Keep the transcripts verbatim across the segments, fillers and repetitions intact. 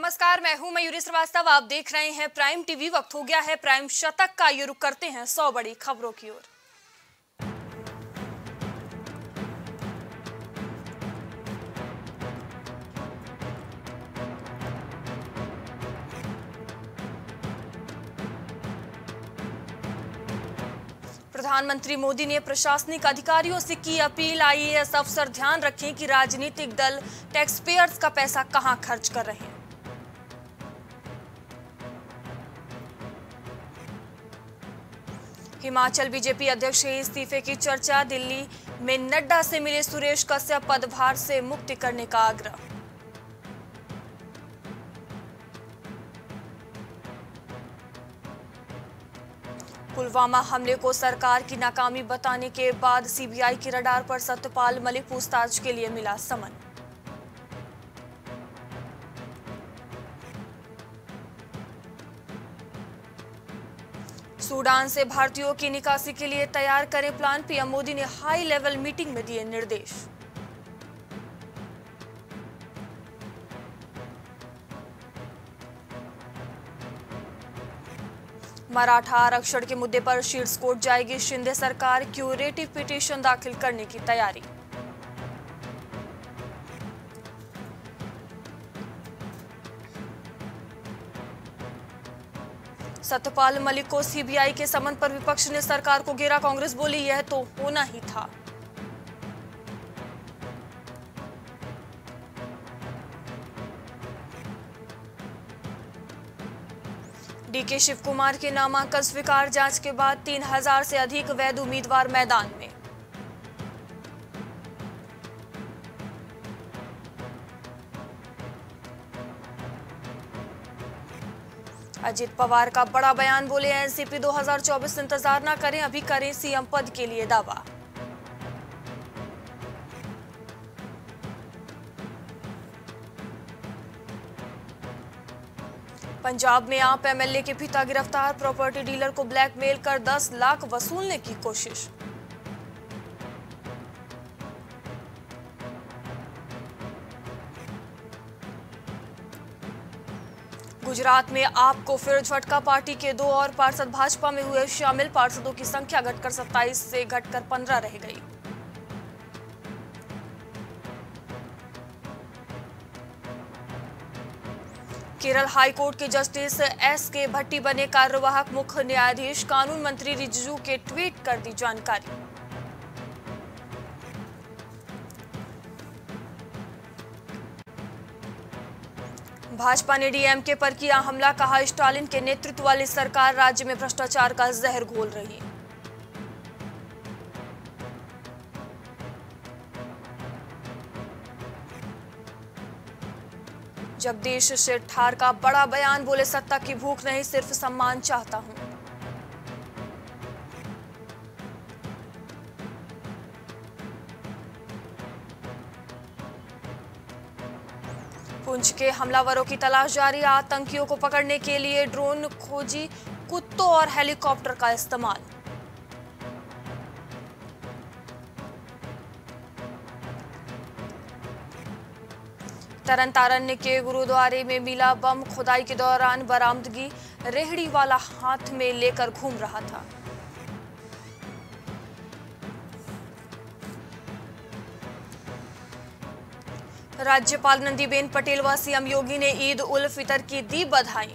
नमस्कार, मैं हूं मयूरी श्रीवास्तव। आप देख रहे हैं प्राइम टीवी। वक्त हो गया है प्राइम शतक का। ये रुख करते हैं सौ बड़ी खबरों की ओर। प्रधानमंत्री मोदी ने प्रशासनिक अधिकारियों से की अपील। आईएएस अफसर ध्यान रखें कि राजनीतिक दल टैक्स पेयर्स का पैसा कहां खर्च कर रहे हैं। हिमाचल बीजेपी अध्यक्ष के इस्तीफे की चर्चा। दिल्ली में नड्डा से मिले सुरेश कश्यप। पदभार से मुक्ति करने का आग्रह। पुलवामा हमले को सरकार की नाकामी बताने के बाद सीबीआई की रडार पर सत्यपाल मलिक। पूछताछ के लिए मिला समन। सूडान से भारतीयों की निकासी के लिए तैयार करें प्लान। पीएम मोदी ने हाई लेवल मीटिंग में दिए निर्देश। मराठा आरक्षण के मुद्दे पर शीर्ष कोर्ट जाएगी शिंदे सरकार। क्यूरेटिव पिटीशन दाखिल करने की तैयारी। सत्यपाल मलिक को सीबीआई के समन पर विपक्ष ने सरकार को घेरा। कांग्रेस बोली यह तो होना ही था। डीके शिव कुमार के नामांकन स्वीकार। जांच के बाद तीन हजार से अधिक वैध उम्मीदवार मैदान में। अजित पवार का बड़ा बयान। बोले एनसीपी दो हज़ार चौबीस इंतजार न करें, अभी करें सीएम पद के लिए दावा। पंजाब में आप एमएलए के पिता गिरफ्तार। प्रॉपर्टी डीलर को ब्लैकमेल कर दस लाख वसूलने की कोशिश। गुजरात में आपको फिर झटका। पार्टी के दो और पार्षद भाजपा में हुए शामिल। पार्षदों की संख्या घटकर सत्ताईस से घटकर पंद्रह रह गई। केरल हाईकोर्ट के जस्टिस एस के भट्टी बने कार्यवाहक मुख्य न्यायाधीश। कानून मंत्री रिजिजू के ट्वीट कर दी जानकारी। भाजपा ने डीएमके पर किया हमला। कहा स्टालिन के नेतृत्व वाली सरकार राज्य में भ्रष्टाचार का जहर घोल रही है। जगदीश शेट्टार का बड़ा बयान। बोले सत्ता की भूख नहीं, सिर्फ सम्मान चाहता हूं। पुंछ के हमलावरों की तलाश जारी। आतंकियों को पकड़ने के लिए ड्रोन, खोजी कुत्तों और हेलीकॉप्टर का इस्तेमाल। तरन तारण के गुरुद्वारे में मिला बम। खुदाई के दौरान बरामदगी। रेहड़ी वाला हाथ में लेकर घूम रहा था। राज्यपाल नंदीबेन पटेल व सीएम योगी ने ईद उल फितर की दी बधाई।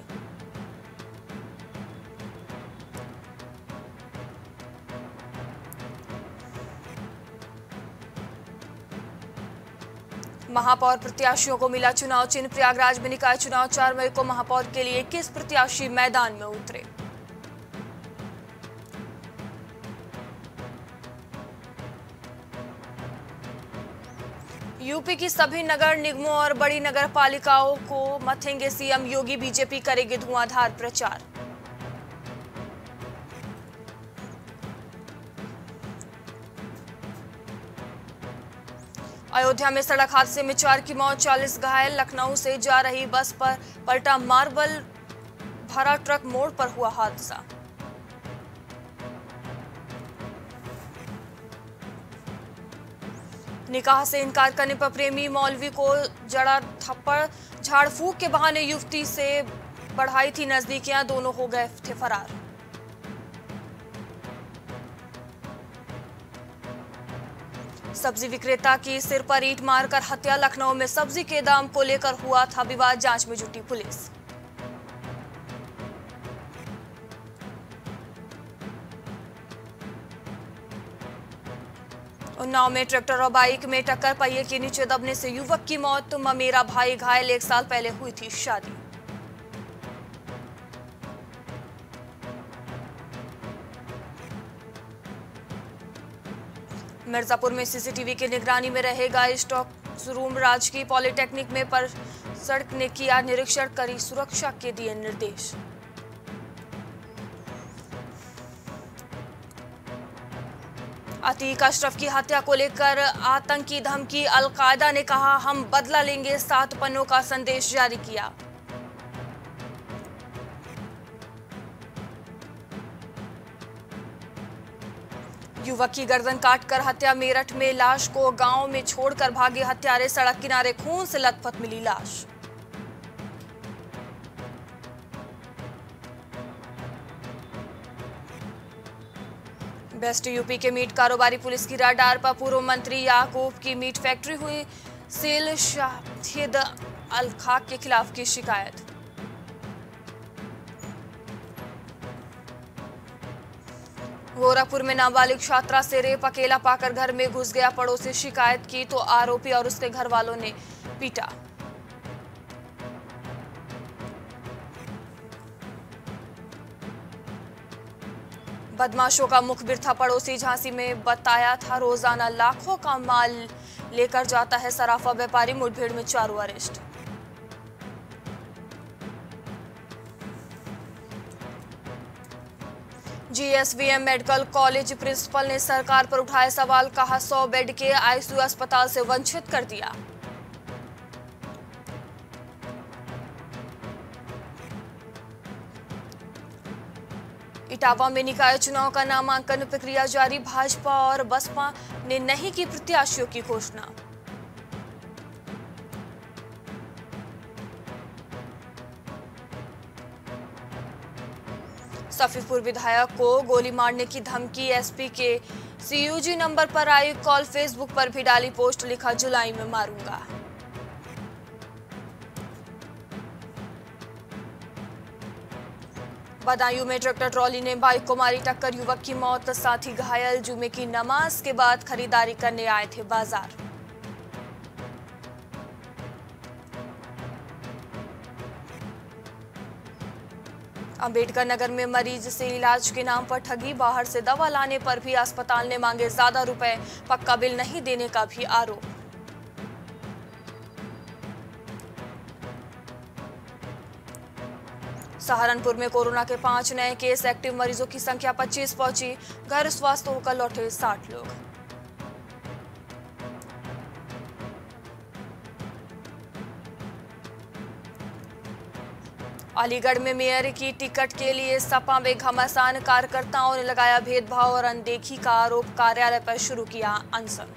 महापौर प्रत्याशियों को मिला चुनाव चिन्ह। प्रयागराज में निकाय चुनाव। चार मई को महापौर के लिए इक्कीस प्रत्याशी मैदान में उतरे। यूपी की सभी नगर निगमों और बड़ी नगर पालिकाओं को मथेंगे सीएम योगी। बीजेपी करेगी धुआंधार प्रचार। अयोध्या में सड़क हादसे में चार की मौत, चालीस घायल। लखनऊ से जा रही बस पर पलटा मार्बल भरा ट्रक। मोड़ पर हुआ हादसा। निकाह से इनकार करने पर प्रेमी मौलवी को जड़ा थप्पड़, झाड़ फूक के बहाने युवती से बढ़ाई थी नजदीकियां, दोनों हो गए थे फरार। सब्जी विक्रेता की सिर पर ईंट मारकर हत्या, लखनऊ में सब्जी के दाम को लेकर हुआ था विवाद, जांच में जुटी पुलिस। उन्नाव में ट्रैक्टर और बाइक में टक्कर, पहिए के नीचे दबने से युवक की मौत, ममेरा भाई घायल, एक साल पहले हुई थी शादी। मिर्जापुर में सीसीटीवी की निगरानी में रहेगा स्टॉक रूम, राजकीय पॉलिटेक्निक में पर सड़क ने किया निरीक्षण, करी सुरक्षा के दिए निर्देश। अतीक अशरफ की हत्या को लेकर आतंकी धमकी, अलकायदा ने कहा हम बदला लेंगे, सात पन्नों का संदेश जारी किया। युवक की गर्दन काटकर हत्या, मेरठ में लाश को गांव में छोड़कर भागे हत्यारे, सड़क किनारे खून से लथपथ मिली लाश। बेस्ट यूपी के मीट कारोबारी पुलिस की राडार पर, पूर्व मंत्री याकूब की मीट फैक्ट्री हुई सेल, शाहिद अल खाक के खिलाफ की शिकायत। गोरखपुर में नाबालिग छात्रा से रेप, अकेला पाकर घर में घुस गया पड़ोसी, शिकायत की तो आरोपी और उसके घर वालों ने पीटा। बदमाशों का मुखबिर था पड़ोसी, झांसी में बताया था रोजाना लाखों का माल लेकर जाता है सराफा व्यापारी, मुठभेड़ में चारों arrest. GSVM medical college principal ने सरकार पर उठाए सवाल, कहा सौ बेड के आईसीयू अस्पताल से वंचित कर दिया। इटावा में निकाय चुनाव का नामांकन प्रक्रिया जारी, भाजपा और बसपा ने नहीं की प्रत्याशियों की घोषणा। सफीपुर विधायक को गोली मारने की धमकी, एसपी के सीयूजी नंबर पर आई कॉल, फेसबुक पर भी डाली पोस्ट, लिखा जुलाई में मारूंगा। बदायूं में ट्रैक्टर ट्रॉली ने बाइक को मारी टक्कर, युवक की मौत, साथी घायल, जुमे की नमाज के बाद खरीदारी करने आए थे बाजार। अंबेडकर नगर में मरीज से इलाज के नाम पर ठगी, बाहर से दवा लाने पर भी अस्पताल ने मांगे ज्यादा रुपए, पक्का बिल नहीं देने का भी आरोप। सहारनपुर में कोरोना के पांच नए केस, एक्टिव मरीजों की संख्या पच्चीस पहुंची, घर स्वस्थ होकर लौटे साठ लोग। अलीगढ़ में मेयर की टिकट के लिए सपा में घमासान, कार्यकर्ताओं ने लगाया भेदभाव और अनदेखी का आरोप, कार्यालय पर शुरू किया अनशन।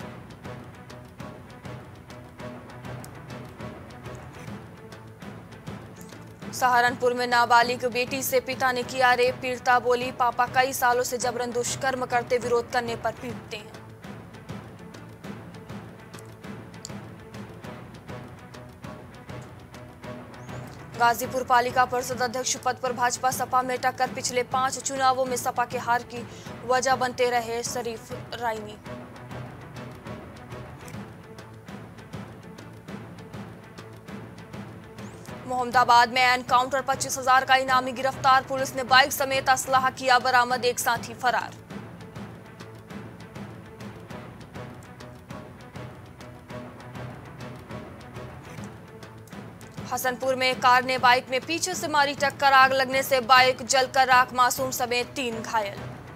सहारनपुर में नाबालिग बेटी से पिता ने किया रेप, पीड़िता बोली पापा कई सालों से जबरन दुष्कर्म करते, विरोध करने पर पीटते हैं। गाजीपुर पालिका परिषद अध्यक्ष पद पर भाजपा सपा में टक्कर, पिछले पांच चुनावों में सपा के हार की वजह बनते रहे शरीफ राइनी। मोहम्मदाबाद में एनकाउंटर, पच्चीस हजार का इनामी गिरफ्तार, पुलिस ने बाइक समेत असलाह किया बरामद, एक साथी फरार। हसनपुर में कार ने बाइक में पीछे से मारी टक्कर, आग लगने से बाइक जलकर राख, मासूम समेत तीन घायल।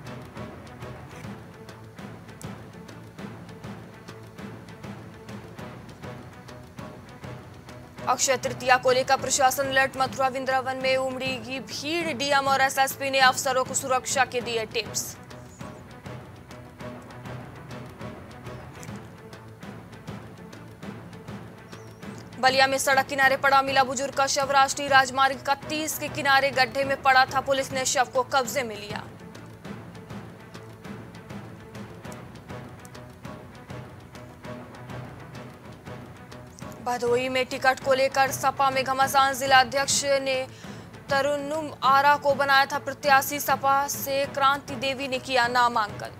अक्षय तृतीया को लेकर प्रशासन अलर्ट, मथुरा वृंदावन में उमड़ेगी भीड़, डीएम और एसएसपी ने अफसरों को सुरक्षा के दिए टिप्स। बलिया में सड़क किनारे पड़ा मिला बुजुर्ग का शव। राष्ट्रीय राजमार्ग इकतीस के किनारे गड्ढे में पड़ा था। पुलिस ने शव को कब्जे में लिया। भदोही में टिकट को लेकर सपा में घमासान। जिला अध्यक्ष ने तरुन्नुम आरा को बनाया था प्रत्याशी। सपा से क्रांति देवी ने किया नामांकन।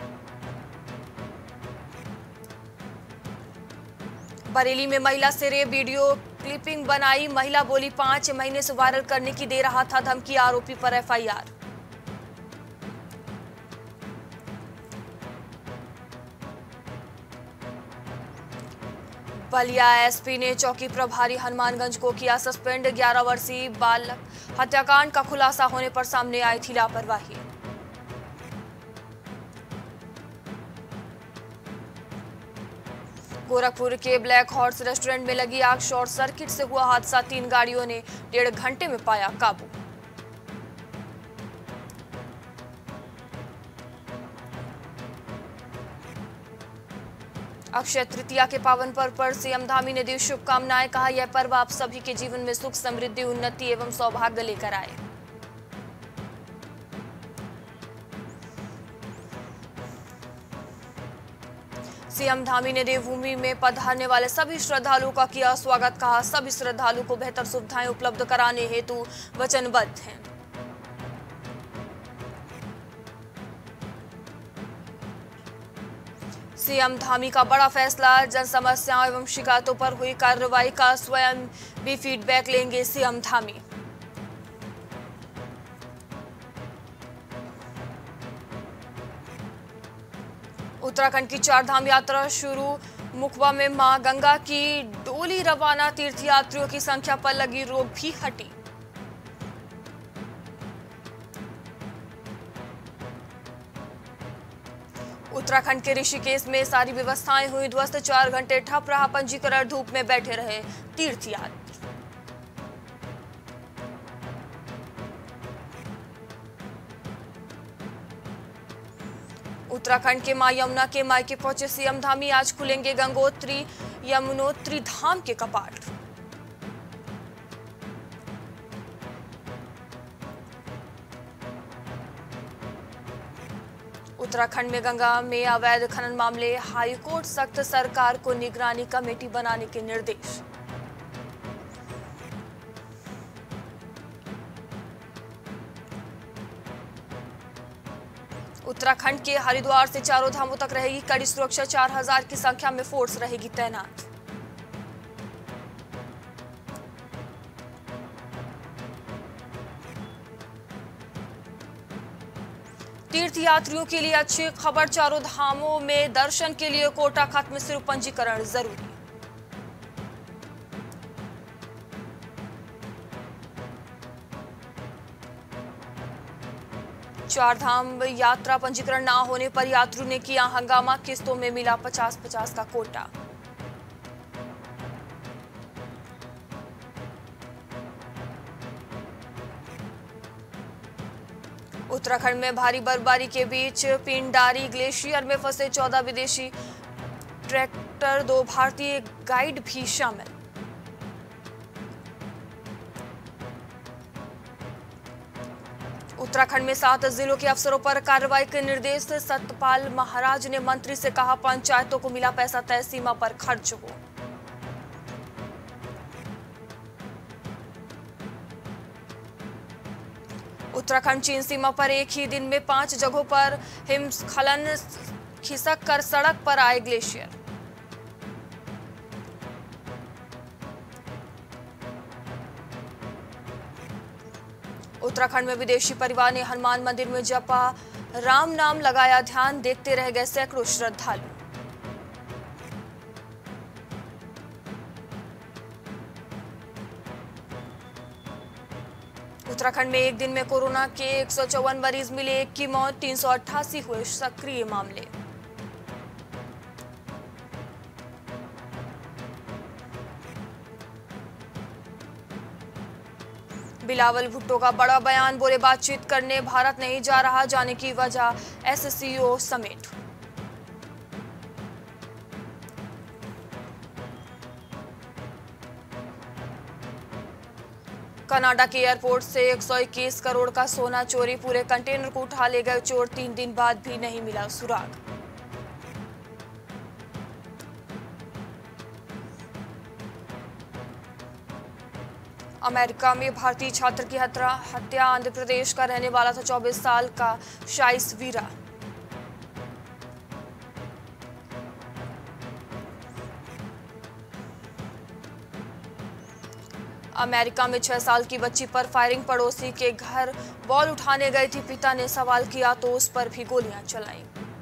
बरेली में महिला से रेप वीडियो क्लिपिंग बनाई। महिला बोली पांच महीने से वायरल करने की दे रहा था धमकी। आरोपी पर F I R. Ballia S P ने चौकी प्रभारी हनुमानगंज को किया सस्पेंड। ग्यारह वर्षीय बालक हत्याकांड का खुलासा होने पर सामने आई थी लापरवाही। गोरखपुर के ब्लैक हॉर्स रेस्टोरेंट में लगी आग। शॉर्ट सर्किट से हुआ हादसा। तीन गाड़ियों ने डेढ़ घंटे में पाया काबू। अक्षय तृतीया के पावन पर्व पर सीएम धामी ने दी शुभकामनाएं। कहा यह पर्व आप सभी के जीवन में सुख, समृद्धि, उन्नति एवं सौभाग्य लेकर आए। सीएम धामी ने देवभूमि में पधारने वाले सभी श्रद्धालुओं का किया स्वागत। कहा सभी श्रद्धालुओं को बेहतर सुविधाएं उपलब्ध कराने हेतु वचनबद्ध हैं। सीएम धामी का बड़ा फैसला। जन समस्याओं एवं शिकायतों पर हुई कार्रवाई का स्वयं भी फीडबैक लेंगे सीएम धामी। उत्तराखंड की चार धाम यात्रा शुरू। मुखबा में मां गंगा की डोली रवाना। तीर्थयात्रियों की संख्या पर लगी रोक भी हटी। उत्तराखंड के ऋषिकेश में सारी व्यवस्थाएं हुई ध्वस्त। चार घंटे ठप रहा पंजीकरण। धूप में बैठे रहे तीर्थयात्री। उत्तराखंड के मां यमुना के मायके पहुंचे सीएम धामी। आज खुलेंगे गंगोत्री यमुनोत्री धाम के कपाट। उत्तराखंड में गंगा में अवैध खनन मामले। हाईकोर्ट सख्त, सरकार को निगरानी कमेटी बनाने के निर्देश। उत्तराखंड के हरिद्वार से चारों धामों तक रहेगी कड़ी सुरक्षा। चार हजार की संख्या में फोर्स रहेगी तैनात। तीर्थयात्रियों के लिए अच्छी खबर। चारों धामों में दर्शन के लिए कोटा खत्म, सिर्फ पंजीकरण जरूरी। चार धाम यात्रा पंजीकरण न होने पर यात्रियों ने किया हंगामा। किस्तों में मिला पचास पचास का कोटा। उत्तराखंड में भारी बर्फबारी के बीच पिंडारी ग्लेशियर में फंसे चौदह विदेशी ट्रैक्टर। दो भारतीय गाइड भी शामिल। उत्तराखंड में सात जिलों के अफसरों पर कार्रवाई के निर्देश। सतपाल महाराज ने मंत्री से कहा पंचायतों को मिला पैसा तय सीमा पर खर्च हो। उत्तराखंड चीन सीमा पर एक ही दिन में पांच जगहों पर हिमस्खलन। खिसक कर सड़क पर आए ग्लेशियर। उत्तराखंड में विदेशी परिवार ने हनुमान मंदिर में जपा राम नाम, लगाया ध्यान। देखते रह गए सैकड़ों श्रद्धालु। उत्तराखंड में एक दिन में कोरोना के एक सौ चौवन मरीज मिले। एक की मौत। तीन सौ अट्ठासी हुए सक्रिय मामले। बिलावल भुट्टो का बड़ा बयान। बोले बातचीत करने भारत नहीं जा रहा, जाने की वजह एस सी ओ समेत। कनाडा के एयरपोर्ट से एक सौ इक्कीस करोड़ का सोना चोरी, पूरे कंटेनर को उठा ले गए चोर, तीन दिन बाद भी नहीं मिला सुराग। अमेरिका में भारतीय छात्र की हत्या, आंध्र प्रदेश का रहने वाला था चौबीस साल का शाइस वीरा। अमेरिका में छह साल की बच्ची पर फायरिंग, पड़ोसी के घर बॉल उठाने गई थी, पिता ने सवाल किया तो उस पर भी गोलियां चलाईं।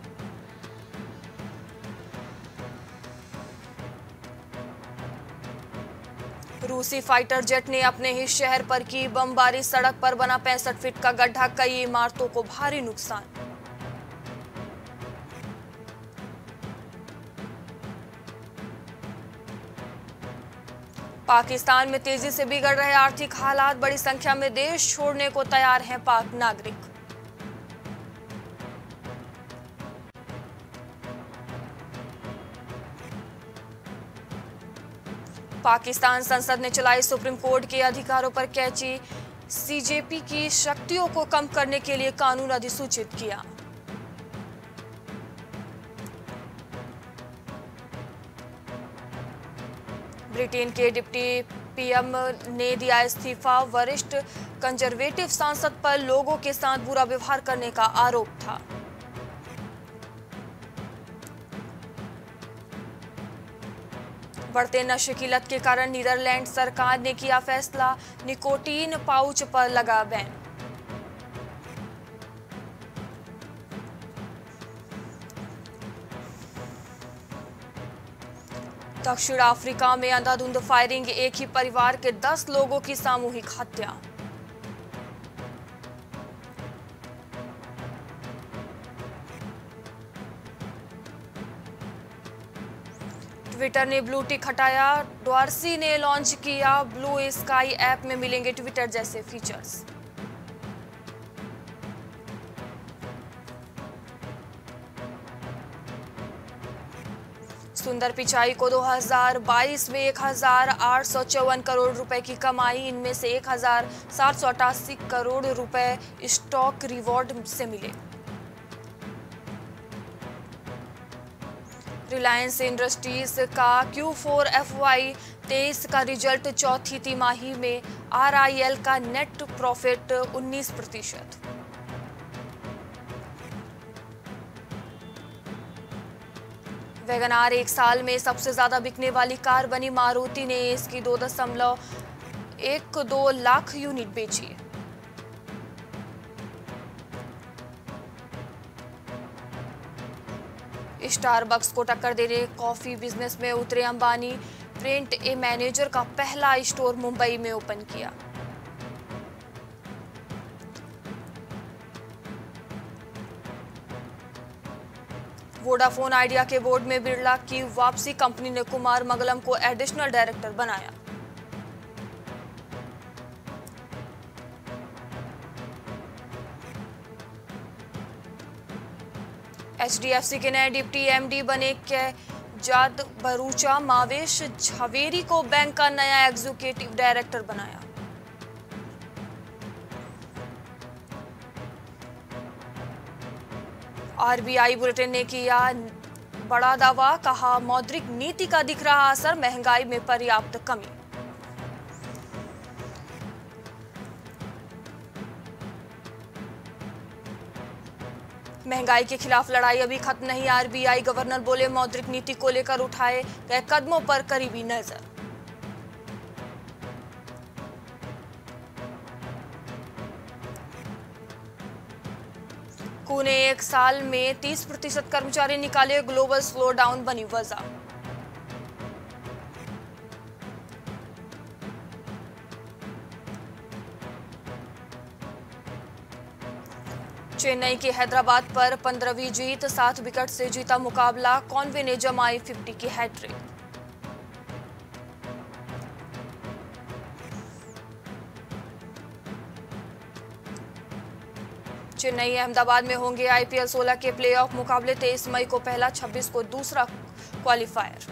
रूसी फाइटर जेट ने अपने ही शहर पर की बमबारी, सड़क पर बना पैंसठ फीट का गड्ढा, कई इमारतों को भारी नुकसान। पाकिस्तान में तेजी से बिगड़ रहे आर्थिक हालात, बड़ी संख्या में देश छोड़ने को तैयार हैं पाक नागरिक। पाकिस्तान संसद ने चलाई सुप्रीम कोर्ट के अधिकारों पर कैंची, सीजेपी की शक्तियों को कम करने के लिए कानून अधिसूचित किया। ब्रिटेन के डिप्टी पीएम ने दिया इस्तीफा, वरिष्ठ कंजर्वेटिव सांसद पर लोगों के साथ बुरा व्यवहार करने का आरोप था। बढ़ते नशे की लत के कारण नीदरलैंड सरकार ने किया फैसला, निकोटीन पाउच पर लगा बैन। दक्षिण अफ्रीका में अंधाधुंध फायरिंग, एक ही परिवार के दस लोगों की सामूहिक हत्या। ट्विटर ने ब्लू टिक हटाया, डॉर्सी ने लॉन्च किया ब्लू स्काई ऐप में मिलेंगे ट्विटर जैसे फीचर्स। सुंदर पिचाई को दो हज़ार बाईस में एक हजार आठ सौ चौवन करोड़ रुपए की कमाई, इनमें से एक हजार सात सौ अट्ठासी करोड़ रुपए स्टॉक रिवॉर्ड से मिले। रिलायंस इंडस्ट्रीज का क्यू फोर एफ वाई तेईस का रिजल्ट, चौथी तिमाही में आर आई एल का नेट प्रॉफिट उन्नीस प्रतिशत। वैगनार एक साल में सबसे ज्यादा बिकने वाली कार बनी, मारुति ने इसकी दो दशमलव एक दो लाख यूनिट बेची। स्टारबक्स को टक्कर देने कॉफी बिजनेस में उतरे अंबानी, प्रिंट ए मैनेजर का पहला स्टोर मुंबई में ओपन किया। वोडाफोन आइडिया के बोर्ड में बिरला की वापसी, कंपनी ने कुमार मंगलम को एडिशनल डायरेक्टर बनाया। एचडीएफसी के नए डिप्टी एमडी बने कैजाद भरूचा, मावेश झवेरी को बैंक का नया एग्जीक्यूटिव डायरेक्टर बनाया। आरबीआई बुलेटिन ने किया बड़ा दावा, कहा मौद्रिक नीति का दिख रहा असर, महंगाई में पर्याप्त कमी। महंगाई के खिलाफ लड़ाई अभी खत्म नहीं, आरबीआई गवर्नर बोले मौद्रिक नीति को लेकर उठाए गए कदमों पर करीबी नजर। कू ने एक साल में तीस प्रतिशत कर्मचारी निकाले, ग्लोबल स्लो डाउन बनी वजह। चेन्नई की हैदराबाद पर पंद्रहवीं जीत, सात विकेट से जीता मुकाबला, कॉनवे ने जमाई पचास की हैट्रिक। चेन्नई अहमदाबाद में होंगे आईपीएल सोलह के प्लेऑफ मुकाबले, तेईस मई को पहला, छब्बीस को दूसरा क्वालिफायर।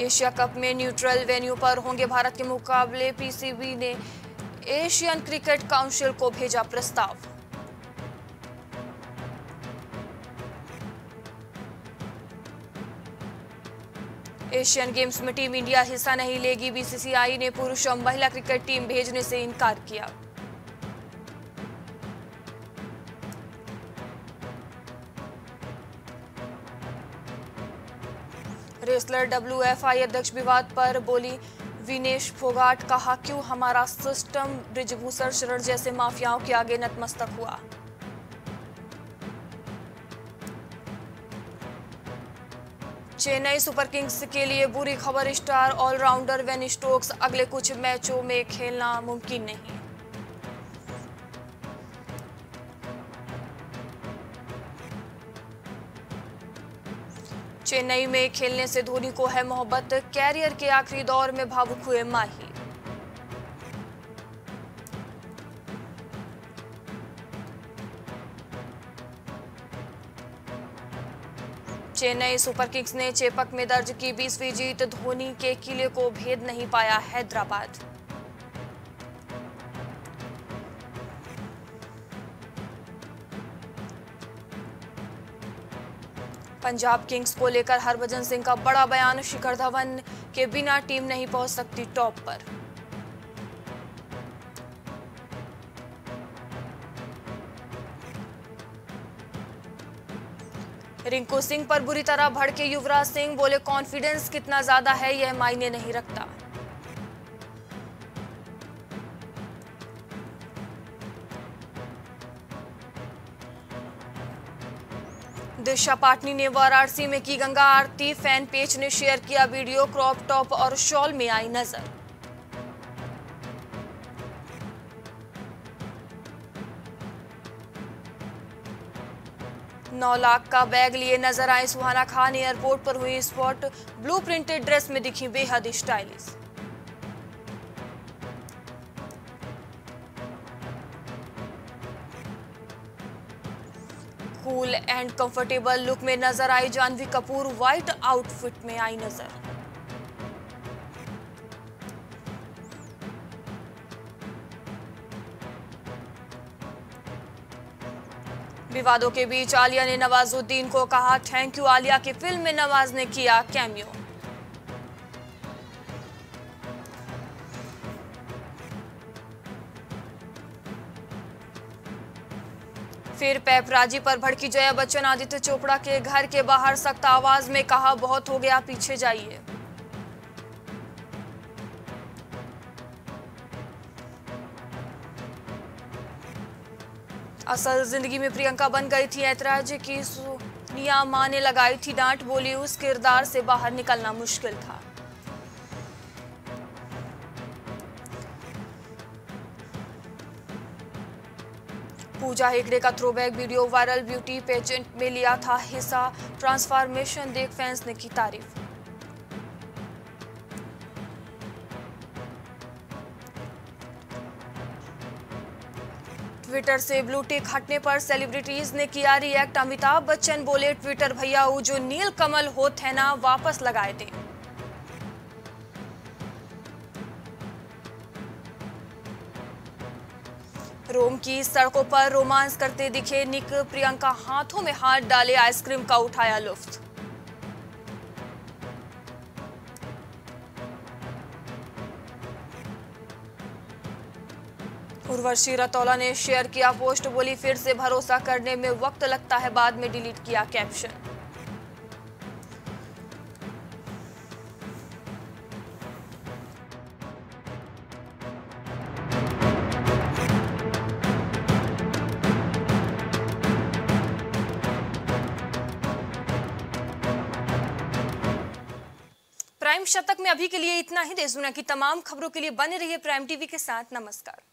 एशिया कप में न्यूट्रल वेन्यू पर होंगे भारत के मुकाबले, पीसीबी ने एशियन क्रिकेट काउंसिल को भेजा प्रस्ताव। एशियन गेम्स में टीम इंडिया हिस्सा नहीं लेगी, बीसीसीआई ने पुरुष और महिला क्रिकेट टीम भेजने से इनकार किया। रेसलर डब्ल्यूएफआई अध्यक्ष विवाद पर बोली विनेश फोगाट, कहा क्यों हमारा सिस्टम ब्रिजभूषण शरण जैसे माफियाओं के आगे नतमस्तक हुआ। चेन्नई सुपर किंग्स के लिए बुरी खबर, स्टार ऑलराउंडर बेन स्टोक्स अगले कुछ मैचों में खेलना मुमकिन नहीं। चेन्नई में खेलने से धोनी को है मोहब्बत, कैरियर के आखिरी दौर में भावुक हुए माही। चेन्नई सुपर किंग्स ने चेपक में दर्ज की बीसवीं जीत, धोनी के किले को भेद नहीं पाया हैदराबाद। पंजाब किंग्स को लेकर हरभजन सिंह का बड़ा बयान, शिखर धवन के बिना टीम नहीं पहुंच सकती टॉप पर। रिंकू सिंह पर बुरी तरह भड़के युवराज सिंह, बोले कॉन्फिडेंस कितना ज्यादा है यह मायने नहीं रखता। दिशा पाटनी ने वाराणसी में की गंगा आरती, फैन पेज ने शेयर किया वीडियो, क्रॉप टॉप और शॉल में आई नजर। नौ लाख का बैग लिए नजर आए सुहाना खान, एयरपोर्ट पर हुई स्पॉट, ब्लू प्रिंटेड ड्रेस में दिखी बेहद stylish. Cool and comfortable look में नजर आई जानवी कपूर, व्हाइट आउटफिट में आई नजर। विवादों के बीच आलिया ने नवाजुद्दीन को कहा थैंक यू आलिया, की फिल्म में नवाज ने किया कैमियो। फिर पैपराजी पर भड़की जया बच्चन, आदित्य चोपड़ा के घर के बाहर सख्त आवाज में कहा बहुत हो गया पीछे जाइए। असल जिंदगी में प्रियंका बन गई थी ऐतराज की सोनिया मां ने लगाई थी डांट, बोली उस किरदार से बाहर निकलना मुश्किल था। पूजा हेगड़े का throwback video viral, beauty pageant में लिया था हिस्सा, ट्रांसफॉर्मेशन देख फैंस ने की तारीफ। ट्विटर से ब्लू टिक हटने पर सेलिब्रिटीज ने किया रिएक्ट, अमिताभ बच्चन बोले ट्विटर भैया वो जो नील कमल होत है ना वापस लगाए दे। रोम की सड़कों पर रोमांस करते दिखे निक, प्रियंका हाथों में हाथ डाले आइसक्रीम का उठाया लुत्फ। उर्वशी रतौला ने शेयर किया पोस्ट, बोली फिर से भरोसा करने में वक्त लगता है, बाद में डिलीट किया कैप्शन। प्राइम शतक में अभी के लिए इतना ही। देश दुनिया की तमाम खबरों के लिए बने रहिए प्राइम टीवी के साथ। नमस्कार।